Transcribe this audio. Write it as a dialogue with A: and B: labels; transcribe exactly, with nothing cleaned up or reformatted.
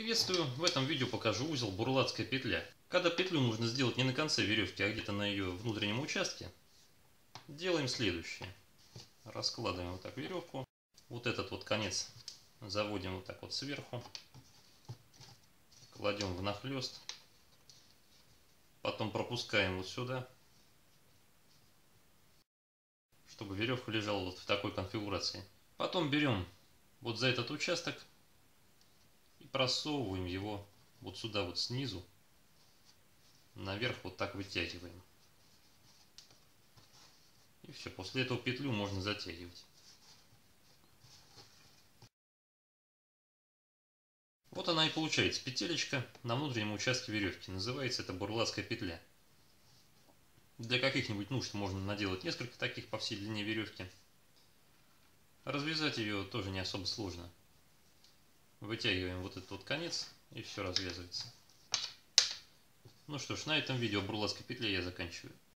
A: Приветствую! В этом видео покажу узел бурлацкая петля. Когда петлю нужно сделать не на конце веревки, а где-то на ее внутреннем участке, делаем следующее. Раскладываем вот так веревку. Вот этот вот конец заводим вот так вот сверху. Кладем внахлёст. Потом пропускаем вот сюда, чтобы веревка лежала вот в такой конфигурации. Потом берем вот за этот участок и просовываем его вот сюда вот снизу, наверх вот так вытягиваем. И все, после этого петлю можно затягивать. Вот она и получается, петелечка на внутреннем участке веревки. Называется это бурлацкая петля. Для каких-нибудь нужд можно наделать несколько таких по всей длине веревки. Развязать ее тоже не особо сложно. Вытягиваем вот этот вот конец, и все развязывается. Ну что ж, на этом видео о бурлацкой петле я заканчиваю.